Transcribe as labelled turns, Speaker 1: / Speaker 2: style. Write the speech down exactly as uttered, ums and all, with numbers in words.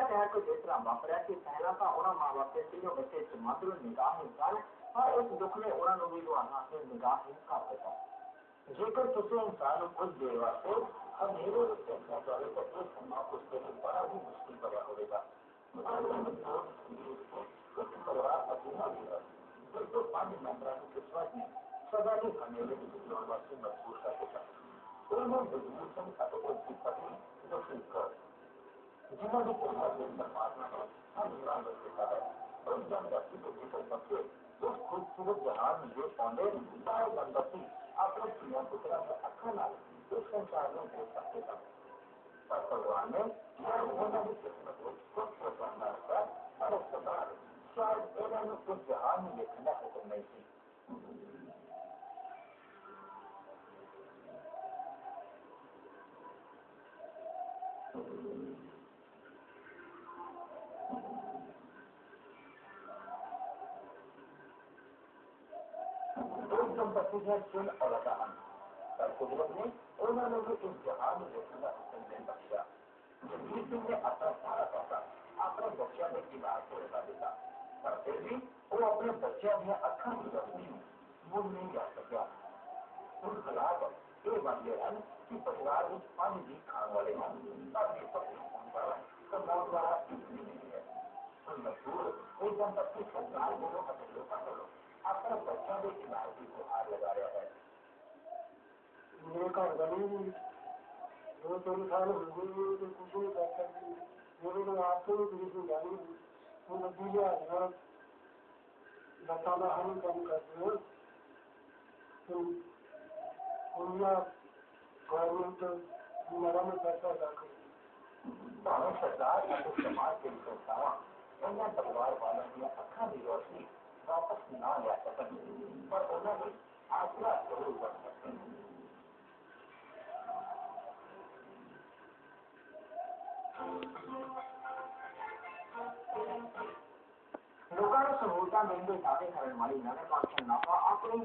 Speaker 1: मेरा कहना तो जिस तरह वापरिया कि पहला तो उन्होंने माँ बाप के तीनों बच्चे मात्र निगाह इंसान पर इस दुख ने उन्होंने भी दुआना से निगाह ही कर देता जेकर किसी इंसान कुछ देर वास्ते अंधेरे देखना चाहे तो ये संभव उसके लिए बड़ा ही मुश्किल पैदा होगा परिवार अधूरा होगा जो पांच मंत्रा की किस्मत में सदा ही अंधेरे की जीवन वास्ते मजबूर कर देता उन्होंने मजबूर संग उसकी पत्नी जो सीखकर जिन्होंने परिवार में परमात्मा ने हम ईमान रखा है और जनजाति के भीतर बच्चे उस खूबसूरत जहान में जो पौधे सारे जनजाति अपने प्रिया पुत्रा में अखा ना इस संसार में देख सकते थे पर भगवान ने उन्होंने किस्मत को खुद को जानना रखा और उसके बाद शायद उन्होंने उस जहान में देखना हुक्म नहीं थी संपत्ति है सुन और अदान पर कुदरत ने उन्होंने भी इस जहान में देखने का हुक्म दे बख्शा जिंदगी ने अपना सारा पैसा अपने बच्चों में किनार को लगा देता पर फिर भी वो अपने बच्चों में अखा की रोशनी मुड़ नहीं जा सका उन खिलाफ ये बात यह है कि परिवार में पानी भी खाने वाले हैं पर विपक्ष वाला तो मौत वाला इसलिए नहीं है उन मजबूर कोई संपत्ति सरकार को अपने लोगों को अपने बच्चों के इमारती को हार लगा रहा है मेरे घर गली दो तीन साल हो गए तो कुछ नहीं कर सकती मेरे को आपसे भी बिल्कुल गाली वो नतीजा है बताना हम कम करते हैं तो उनका गवर्नमेंट मेरा में पैसा रखो सरकार या समाज के संस्थावां उन्हें परिवार वालों की अखा की रोशनी वापस ना ला सकते पर उन्होंने आसरा जरूर बन सकते हैं लोगों को सहूलत मिलने दावे करने वाली नगर पार्षद नाफा अपनी